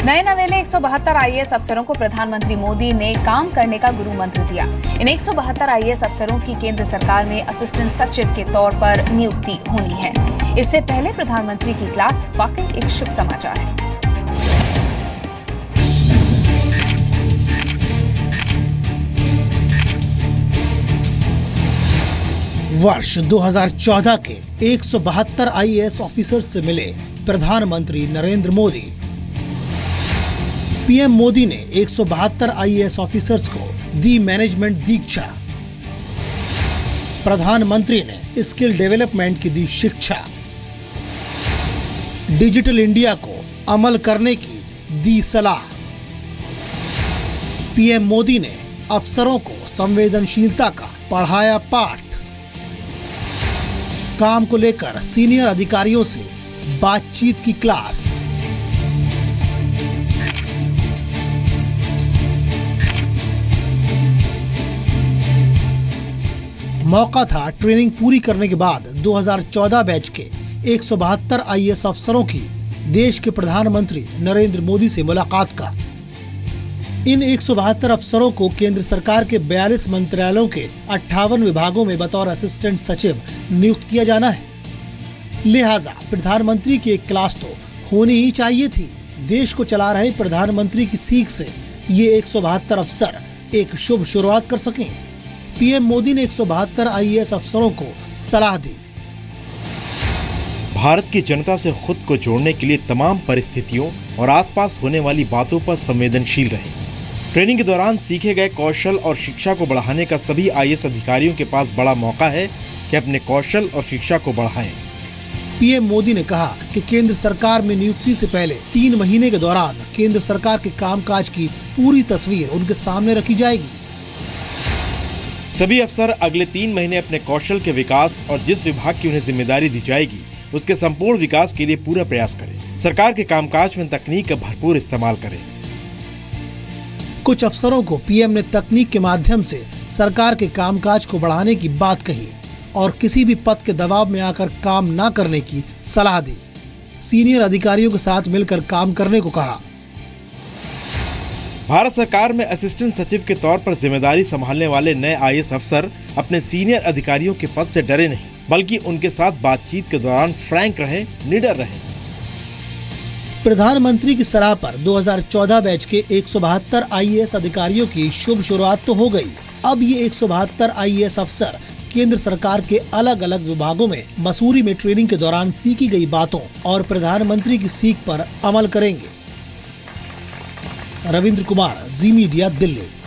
नए नवेले 172 I.A.S अफसरों को प्रधानमंत्री मोदी ने काम करने का गुरु मंत्र दिया। इन 172 I.A.S अफसरों की केंद्र सरकार में असिस्टेंट सचिव के तौर पर नियुक्ति होनी है। इससे पहले प्रधानमंत्री की क्लास वाकई एक शुभ समाचार है। वर्ष 2014 के 172 I.A.S ऑफिसर्स से मिले प्रधानमंत्री नरेंद्र मोदी। पीएम मोदी ने 172 I.A.S ऑफिसर्स को दी मैनेजमेंट दीक्षा। प्रधानमंत्री ने स्किल डेवलपमेंट की दी शिक्षा। डिजिटल इंडिया को अमल करने की दी सलाह। पीएम मोदी ने अफसरों को संवेदनशीलता का पढ़ाया पाठ। काम को लेकर सीनियर अधिकारियों से बातचीत की क्लास। मौका था ट्रेनिंग पूरी करने के बाद 2014 बैच के 172 I.A.S अफसरों की देश के प्रधानमंत्री नरेंद्र मोदी से मुलाकात का। इन 172 अफसरों को केंद्र सरकार के 42 मंत्रालयों के 58 विभागों में बतौर असिस्टेंट सचिव नियुक्त किया जाना है। लिहाजा प्रधानमंत्री की एक क्लास तो होनी ही चाहिए थी। देश को चला रहे प्रधानमंत्री की सीख से ये 172 अफसर एक शुभ शुरुआत कर सकें। पीएम मोदी ने 172 I.A.S अफसरों को सलाह दी। भारत की जनता से खुद को जोड़ने के लिए तमाम परिस्थितियों और आसपास होने वाली बातों पर संवेदनशील रहें। ट्रेनिंग के दौरान सीखे गए कौशल और शिक्षा को बढ़ाने का सभी I.A.S अधिकारियों के पास बड़ा मौका है कि अपने कौशल और शिक्षा को बढ़ाएं। पीएम मोदी ने कहा कि केंद्र सरकार में नियुक्ति से पहले 3 महीने के दौरान केंद्र सरकार के कामकाज की पूरी तस्वीर उनके सामने रखी जाएगी। सभी अफसर अगले 3 महीने अपने कौशल के विकास और जिस विभाग की उन्हें जिम्मेदारी दी जाएगी उसके संपूर्ण विकास के लिए पूरा प्रयास करें। सरकार के कामकाज में तकनीक का भरपूर इस्तेमाल करें। कुछ अफसरों को पीएम ने तकनीक के माध्यम से सरकार के कामकाज को बढ़ाने की बात कही और किसी भी पद के दबाव में आकर काम न करने की सलाह दी। सीनियर अधिकारियों के साथ मिलकर काम करने को कहा। भारत सरकार में असिस्टेंट सचिव के तौर पर जिम्मेदारी संभालने वाले नए I.A.S अफसर अपने सीनियर अधिकारियों के पद से डरे नहीं, बल्कि उनके साथ बातचीत के दौरान फ्रैंक रहें, निडर रहें। प्रधानमंत्री की सलाह पर 2014 बैच के 172 I.A.S अधिकारियों की शुभ शुरुआत तो हो गई। अब ये 172 I.A.S अफसर केंद्र सरकार के अलग अलग विभागों में मसूरी में ट्रेनिंग के दौरान सीखी गई बातों और प्रधानमंत्री की सीख पर अमल करेंगे। रविंद्र कुमार, जी मीडिया, दिल्ली।